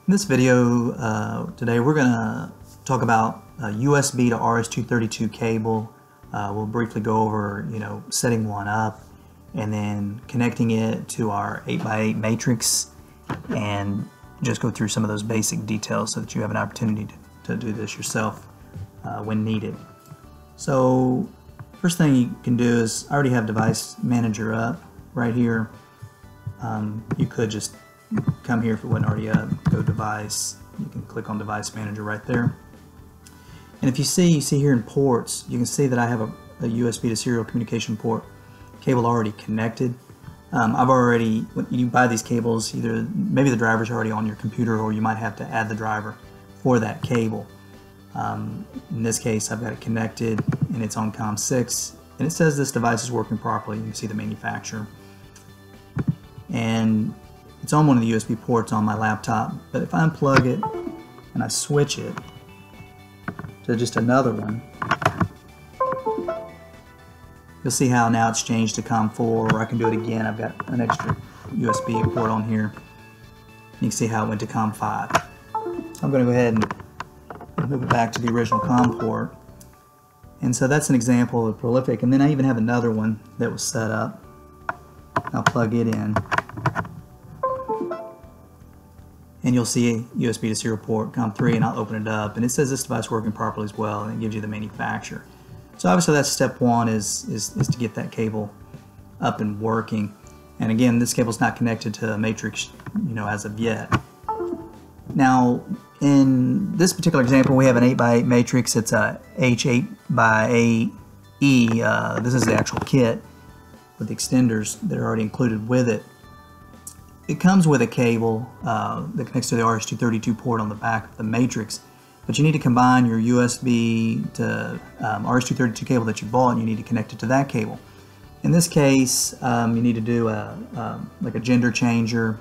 In this video today we're going to talk about a USB to RS232 cable. We'll briefly go over, setting one up and then connecting it to our 8x8 matrix and just go through some of those basic details so that you have an opportunity to do this yourself when needed. So first thing you can do is, I already have device manager up right here. You could just come here if it wasn't already up, go device, you can click on device manager right there. And if you see here in ports, you can see that I have a USB to serial communication port cable already connected. I've already, when you buy these cables, either maybe the driver's already on your computer or you might have to add the driver for that cable. In this case I've got it connected and it's on COM 6 and it says this device is working properly. You can see the manufacturer. And it's on one of the USB ports on my laptop, but if I unplug it and I switch it to just another one, you'll see how now it's changed to COM 4, or I can do it again. I've got an extra USB port on here. You can see how it went to COM 5. So I'm going to go ahead and move it back to the original COM port. And so that's an example of prolific. And then I even have another one that was set up. I'll plug it in. And you'll see USB to serial port COM 3, and I'll open it up and it says this device working properly as well, and it gives you the manufacturer. So obviously that's step one, is to get that cable up and working. And again, this cable's not connected to a matrix, as of yet. Now in this particular example we have an 8x8 matrix. It's a H8x8E. This is the actual kit with the extenders that are already included with it. It comes with a cable that connects to the RS232 port on the back of the matrix, but you need to combine your USB to RS232 cable that you bought, and you need to connect it to that cable. In this case, you need to do like a gender changer,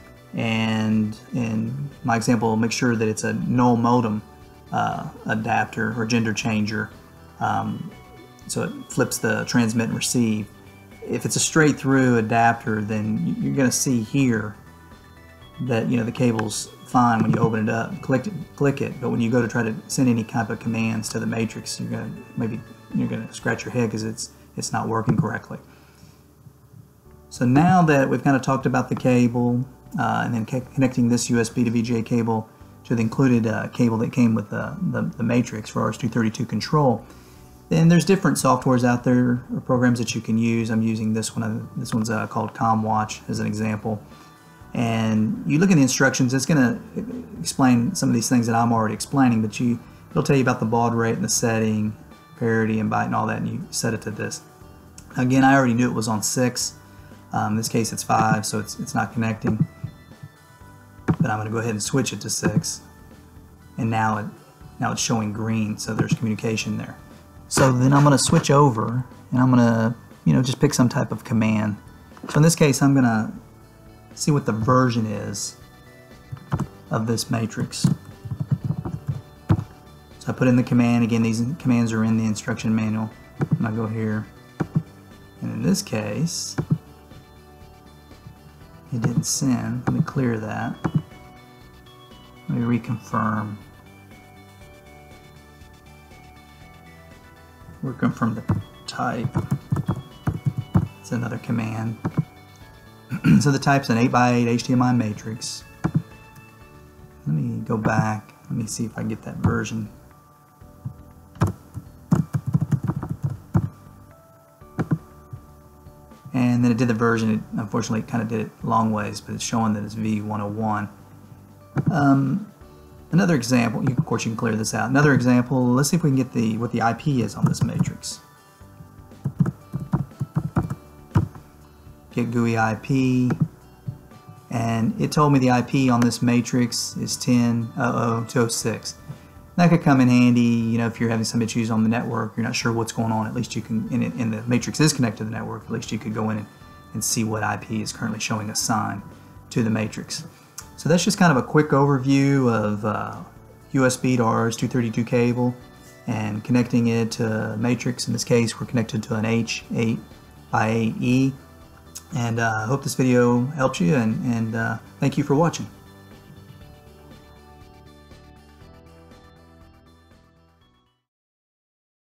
and in my example, make sure that it's a null modem adapter or gender changer, so it flips the transmit and receive. If it's a straight through adapter, then you're going to see here that the cable's fine when you open it up, click it. But when you go to try to send any type of commands to the matrix, you're going to scratch your head because it's not working correctly. So now that we've kind of talked about the cable and then connecting this USB to VGA cable to the included cable that came with the matrix for RS232 control. Then there's different softwares out there or programs that you can use. I'm using this one. This one's called ComWatch as an example. And you look at the instructions, it's going to explain some of these things that I'm already explaining, but it'll tell you about the baud rate and the setting, parity and byte and all that, and you set it to this. Again, I already knew it was on 6. In this case it's 5, so it's not connecting. But I'm going to go ahead and switch it to 6. And now it's showing green, so there's communication there. So then I'm going to switch over and I'm going to, just pick some type of command. So in this case, I'm going to see what the version is of this matrix. So I put in the command. Again, these commands are in the instruction manual. And I go here. And in this case, it didn't send. Let me clear that. Let me reconfirm. We're confirm the type. It's another command. So the type's an 8x8 HDMI matrix. Let me go back. Let me see if I can get that version. And then it did the version. Unfortunately, it kind of did it long ways, but it's showing that it's V101. Another example, of course you can clear this out. Another example, let's see if we can get what the IP is on this matrix. Get GUI IP, and it told me the IP on this matrix is 10.0.0.206. That could come in handy, if you're having some issues on the network, you're not sure what's going on, at least you can, and the matrix is connected to the network, at least you could go in and see what IP is currently showing assigned to the matrix. So that's just kind of a quick overview of USB to RS232 cable and connecting it to matrix. In this case, we're connected to an H8x8E. And I hope this video helps you, and thank you for watching.